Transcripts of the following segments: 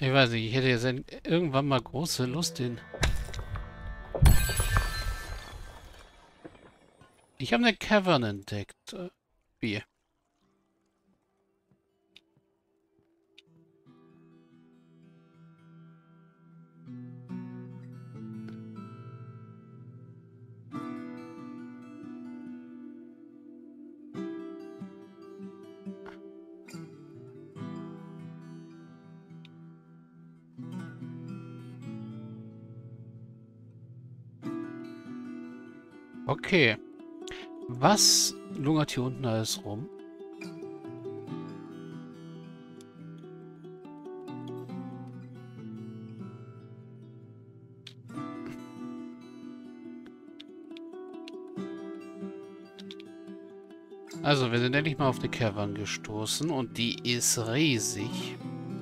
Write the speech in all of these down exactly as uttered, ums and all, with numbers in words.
Ich weiß nicht, ich hätte jetzt irgendwann mal große Lust, den... Ich habe eine Cavern entdeckt. Äh, Wie? Okay. Was lungert hier unten alles rum? Also, wir sind endlich mal auf eine Cavern gestoßen und die ist riesig.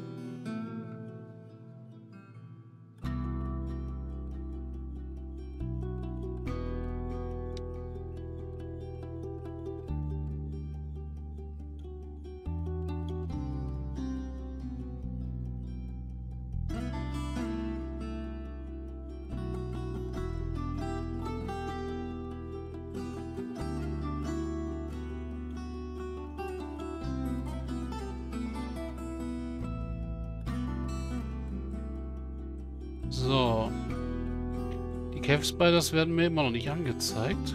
So. Die Cave Spiders werden mir immer noch nicht angezeigt.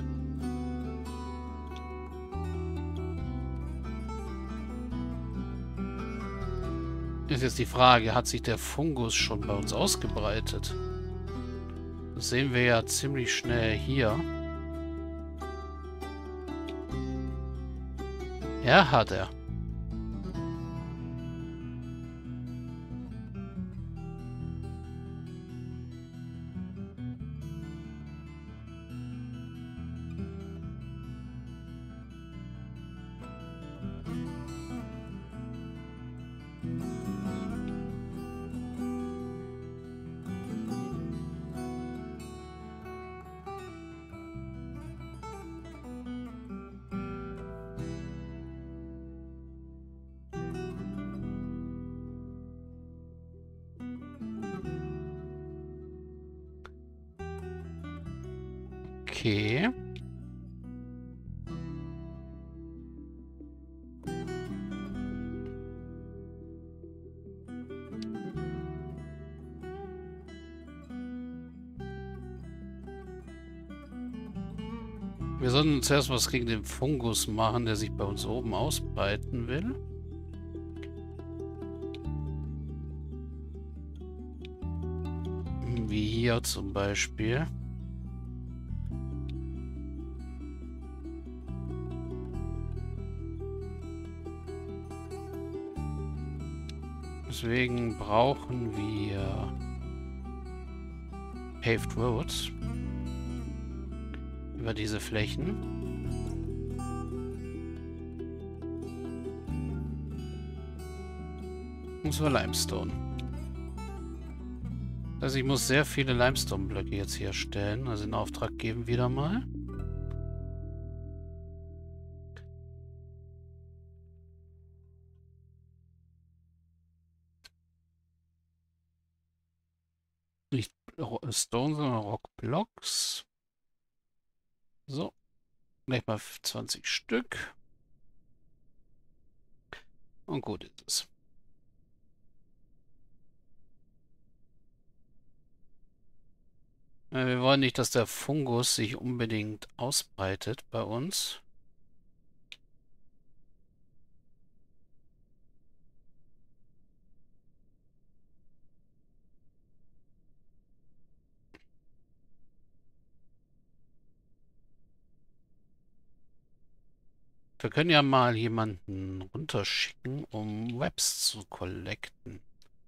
Ist jetzt die Frage, hat sich der Fungus schon bei uns ausgebreitet? Das sehen wir ja ziemlich schnell hier. Ja, hat er. Okay. Wir sollten zuerst was gegen den Fungus machen, der sich bei uns oben ausbreiten will. Wie hier zum Beispiel. Deswegen brauchen wir Paved Roads über diese Flächen. Und zwar Limestone. Also ich muss sehr viele Limestone-Blöcke jetzt hier stellen, also in Auftrag geben wieder mal. Nicht Stone, sondern Rockblocks. So, gleich mal zwanzig Stück. Und gut ist es. Äh, Wir wollen nicht, dass der Fungus sich unbedingt ausbreitet bei uns. Wir können ja mal jemanden runterschicken, um Webs zu collecten.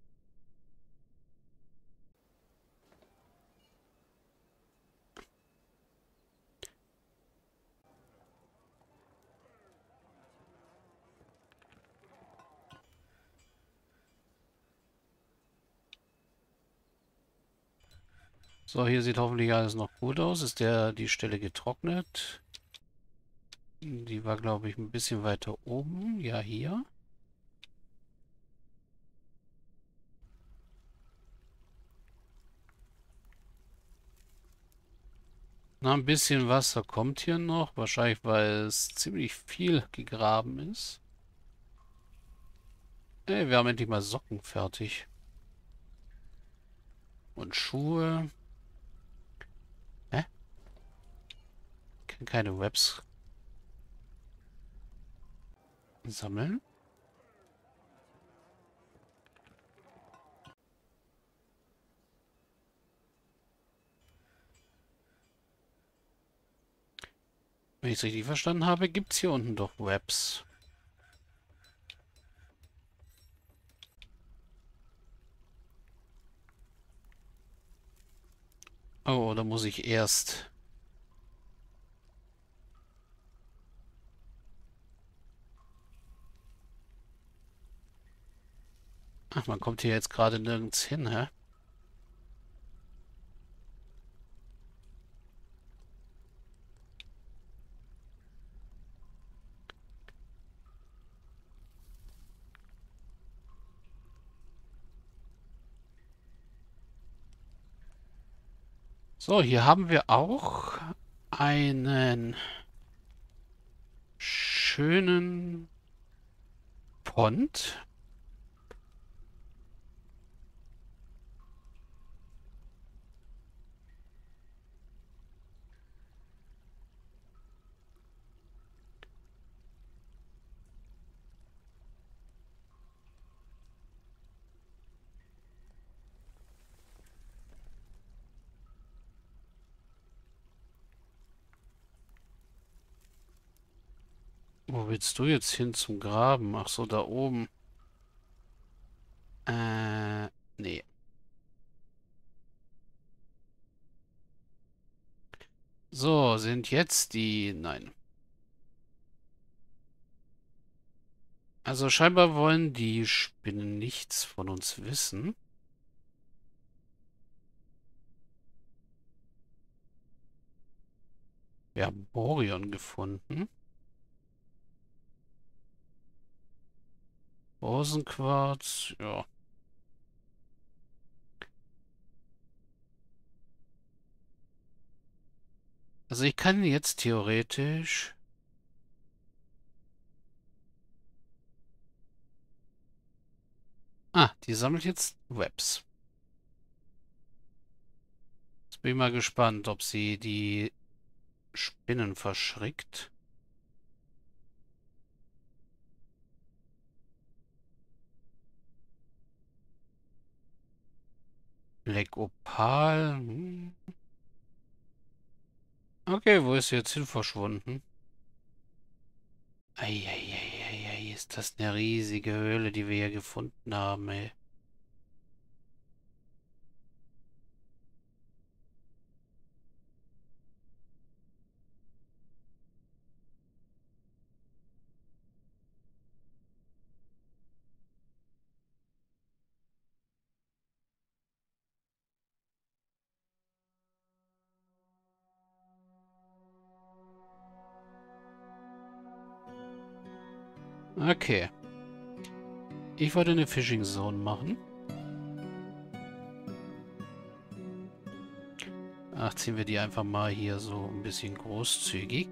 So, hier sieht hoffentlich alles noch gut aus. Ist der die Stelle getrocknet? Die war, glaube ich, ein bisschen weiter oben. Ja, hier. Na, ein bisschen Wasser kommt hier noch. Wahrscheinlich, weil es ziemlich viel gegraben ist. Ey, wir haben endlich mal Socken fertig. Und Schuhe. Hä? Ich kann keine Webs sammeln. Wenn ich es richtig verstanden habe, gibt es hier unten doch Webs. Oh, da muss ich erst... Ach, man kommt hier jetzt gerade nirgends hin, hä? So, hier haben wir auch einen schönen Pond. Wo willst du jetzt hin zum Graben? Ach so, da oben. Äh, nee. So, sind jetzt die... Nein. Also scheinbar wollen die Spinnen nichts von uns wissen. Wir haben Borion gefunden. Rosenquarz, ja. Also ich kann jetzt theoretisch... Ah, die sammelt jetzt Webs. Jetzt bin ich mal gespannt, ob sie die Spinnen verschrickt. Black Opal. Hm. Okay, wo ist sie jetzt hin verschwunden? Eieieiei, ist das eine riesige Höhle, die wir hier gefunden haben, ey. Okay. Ich wollte eine Fishing Zone machen. Ach, ziehen wir die einfach mal hier so ein bisschen großzügig.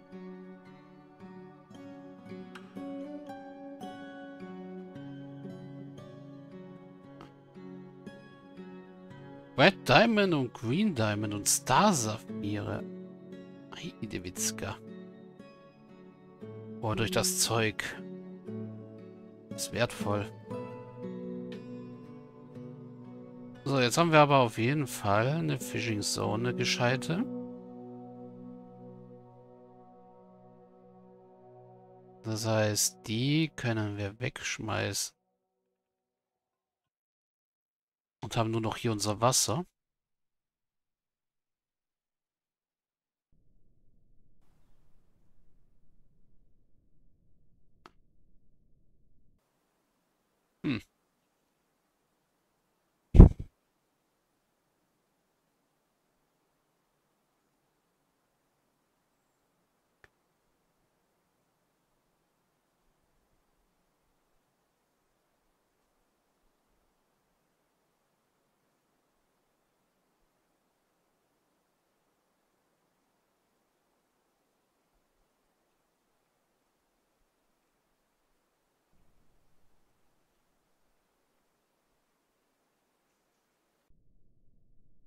Red Diamond und Green Diamond und Star Saphire. Heidewitzka. Oh, durch das Zeug. Ist wertvoll. So, jetzt haben wir aber auf jeden Fall eine Fishing Zone, eine gescheite. Das heißt, die können wir wegschmeißen. Und haben nur noch hier unser Wasser. Hm.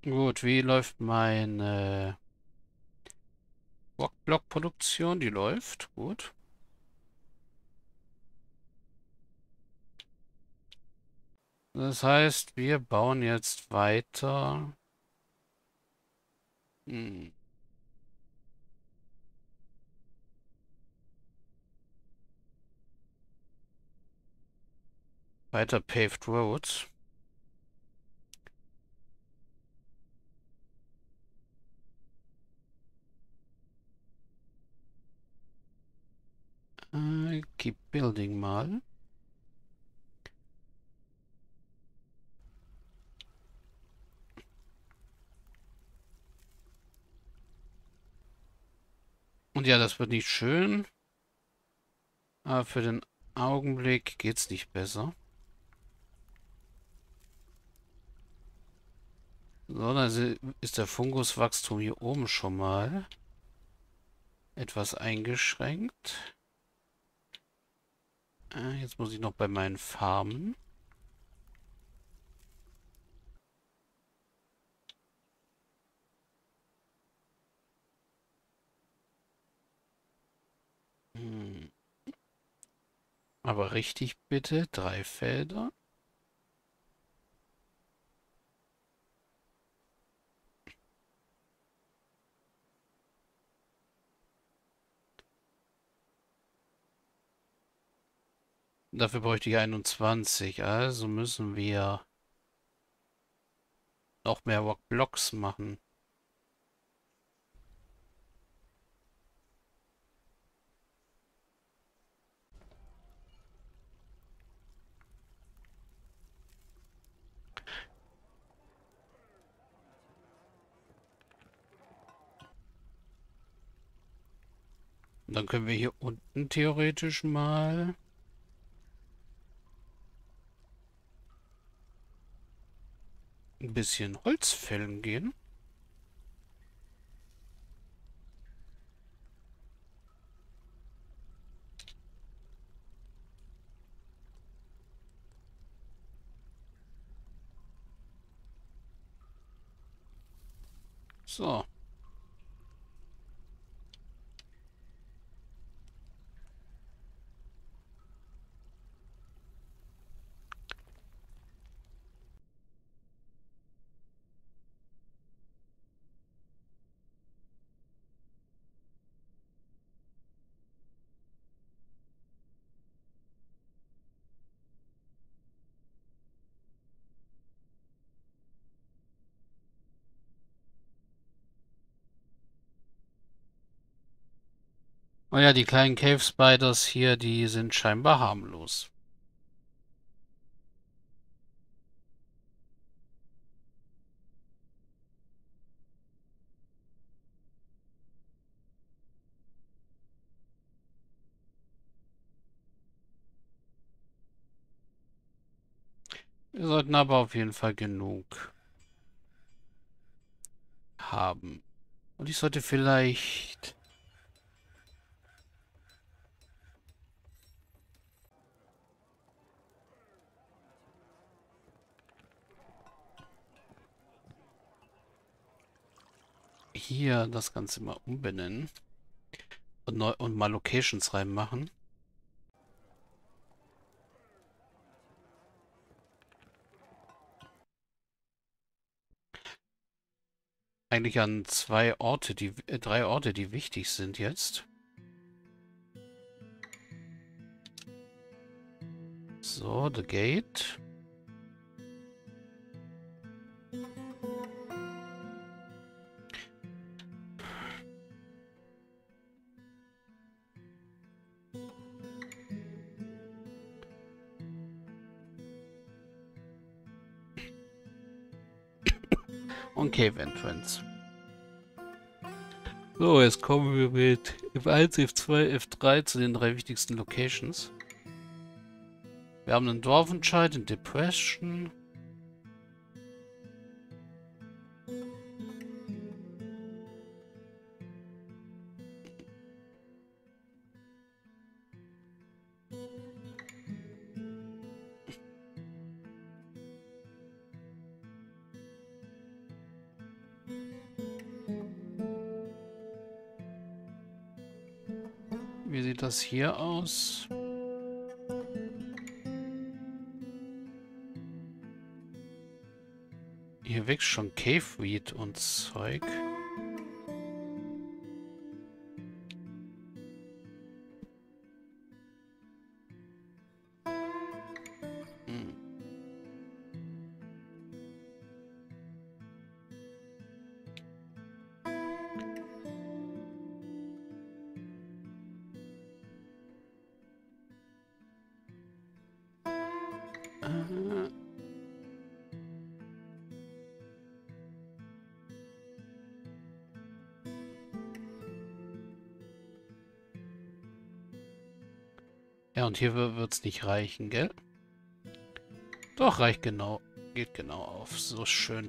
Gut, wie läuft meine Blockproduktion? Die läuft. Gut. Das heißt, wir bauen jetzt weiter. Hm. Weiter Paved Roads. Äh, keep building mal. Und ja, das wird nicht schön. Aber für den Augenblick geht's nicht besser. So, dann ist der Funguswachstum hier oben schon mal etwas eingeschränkt. Äh, jetzt muss ich noch bei meinen Farmen. Hm. Aber richtig bitte, drei Felder. Dafür bräuchte ich einundzwanzig, also müssen wir noch mehr Blocks machen. Und dann können wir hier unten theoretisch mal ein bisschen Holz fällen gehen. So. Oh ja, die kleinen Cave Spiders hier, die sind scheinbar harmlos. Wir sollten aber auf jeden Fall genug haben. Und ich sollte vielleicht... hier das Ganze mal umbenennen und, neu und mal Locations reinmachen. Eigentlich an zwei Orte, die äh, drei Orte, die wichtig sind jetzt. So, The Gate. Und Cave Entrance. So, jetzt kommen wir mit F eins, F zwei, F drei zu den drei wichtigsten Locations. Wir haben einen Dwarvenscheid in Depression. Wie sieht das hier aus? Hier wächst schon Caveweed und Zeug. Hm. Äh. Ja, und hier wird es nicht reichen, gell? Doch, reicht genau. Geht genau auf. So schön.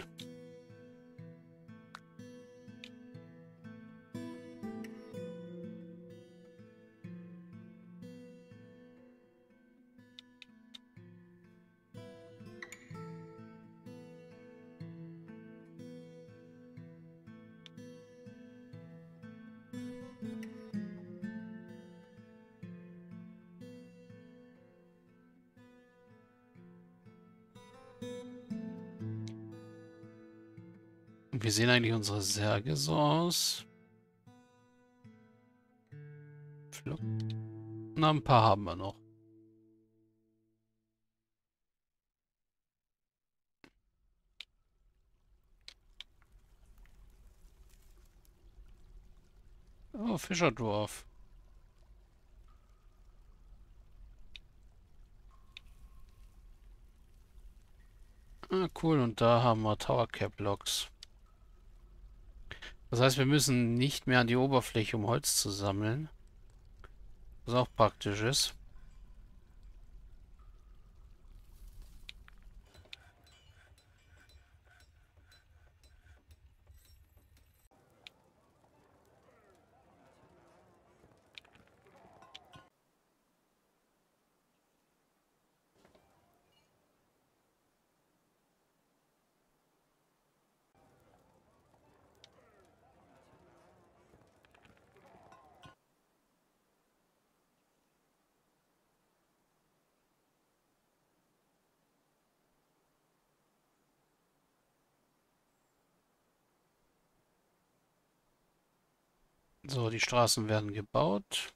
Und wie sehen eigentlich unsere Särge so aus? Flop. Na, ein paar haben wir noch. Oh, Fischerdorf. Ah, cool. Und da haben wir Tower Cap Blocks. Das heißt, wir müssen nicht mehr an die Oberfläche, um Holz zu sammeln. Was auch praktisch ist. So, die Straßen werden gebaut.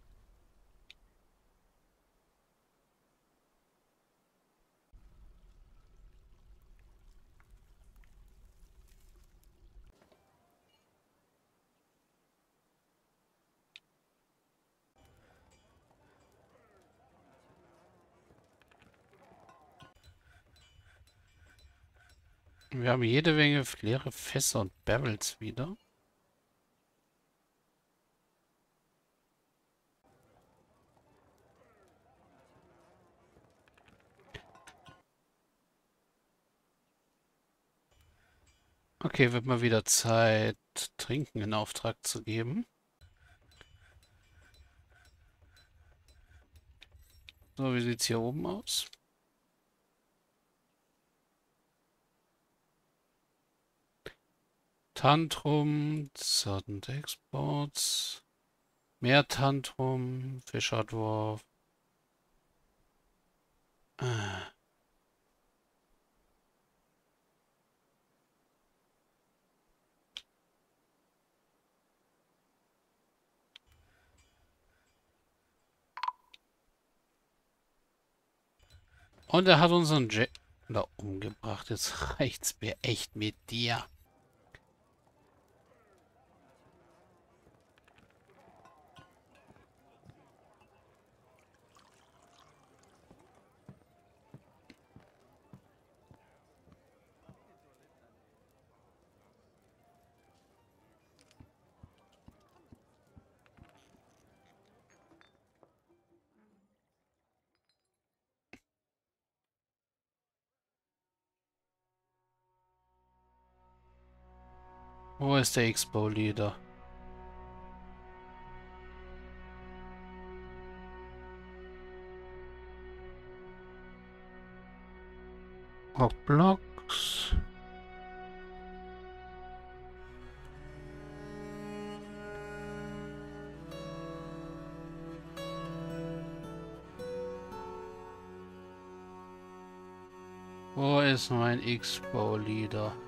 Wir haben jede Menge leere Fässer und Barrels wieder. Okay, wird mal wieder Zeit, Trinken in Auftrag zu geben. So, wie sieht es hier oben aus? Tantrum, Sudden Exports, mehr Tantrum, Fischerdorf. Ah. Und er hat unseren Jack da umgebracht. Jetzt reicht's mir echt mit dir. Wo ist der Expo-Leader? Rockblocks. ist mein X-Bow-Leader?